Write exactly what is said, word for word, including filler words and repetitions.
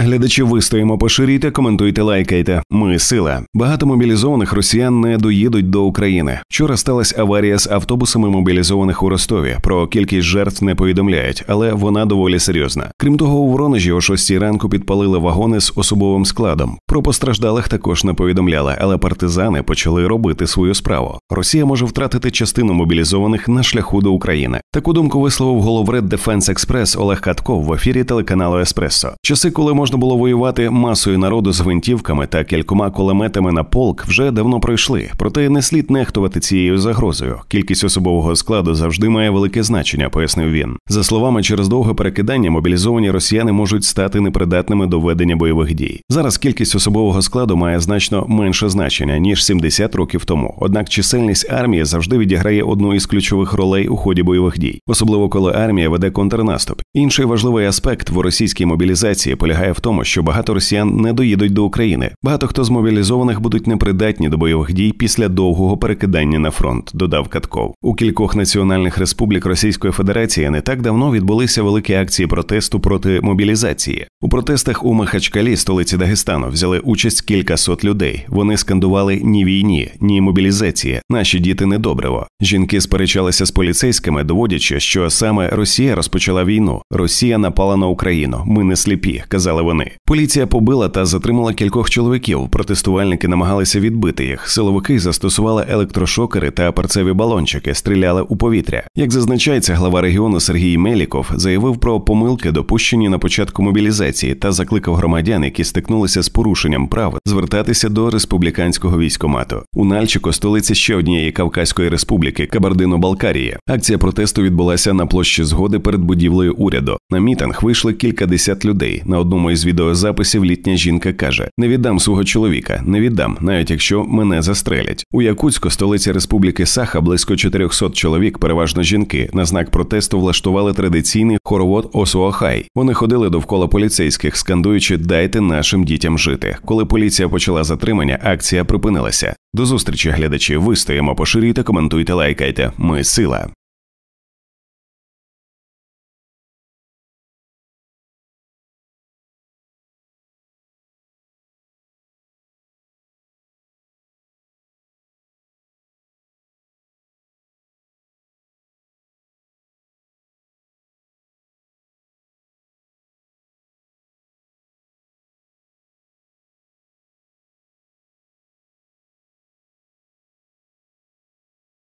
Глядачі, вистоїмо, поширюйте, коментуйте, лайкайте. Ми – сила. Багато мобілізованих росіян не доїдуть до України. Вчора сталася аварія з автобусами мобілізованих у Ростові. Про кількість жертв не повідомляють, але вона доволі серйозна. Крім того, у Воронежі о шостій ранку підпалили вагони з особовим складом. Про постраждалих також не повідомляли, але партизани почали робити свою справу. Росія може втратити частину мобілізованих на шляху до України. Таку думку висловив головред Defense Express Олег Катков в ефірі телеканалу Еспресо. Часи, коли можна було воювати масою народу з гвинтівками та кількома кулеметами на полк, вже давно пройшли. Проте не слід нехтувати цією загрозою. Кількість особового складу завжди має велике значення, пояснив він. За словами, через довге перекидання мобілізовані росіяни можуть стати непридатними до ведення бойових дій. Зараз кількість особового складу має значно менше значення, ніж сімдесят років тому. Однак чисельність армії завжди відіграє одну із ключових ролей у ході бойових дій, особливо коли армія веде контрнаступ. Інший важливий аспект в російській мобілізації полягає в тому, що багато росіян не доїдуть до України. Багато хто з мобілізованих будуть непридатні до бойових дій після довгого перекидання на фронт, додав Катков. У кількох національних республік Російської Федерації не так давно відбулися великі акції протесту проти мобілізації. У протестах у Махачкалі, столиці Дагестану, взяли участь кілька сот людей. Вони скандували «Ні війні, ні мобілізації, наші діти не добриво». Жінки сперечалися з поліцейськими, доводячи, що саме Росія розпочала війну. Росія напала на Україну, ми не сліпі, казали вони. Поліція побила та затримала кількох чоловіків, протестувальники намагалися відбити їх. Силовики застосували електрошокери та перцеві балончики, стріляли у повітря. Як зазначається, глава регіону Сергій Меліков заявив про помилки, допущені на початку мобілізації, та закликав громадян, які стикнулися з порушенням прав, звертатися до республіканського військкомату. У Нальчику, столиці ще однієї Кавказької республіки, Кабардино-Балкарії, акція протесту відбулася на площі Згоди перед будівлею уряду. На мітинг вийшли кількадесят людей. На одному із відеозаписів літня жінка каже: «Не віддам свого чоловіка, не віддам, навіть якщо мене застрелять». У Якутську, столиці республіки Саха, близько чотирьохсот чоловік, переважно жінки, на знак протесту влаштували традиційний хоровод Осуохай. Вони ходили довкола поліцейських, скандуючи «Дайте нашим дітям жити». Коли поліція почала затримання, акція припинилася. До зустрічі, глядачі. Вистоїмо, поширюйте, коментуйте, лайкайте. Ми – сила.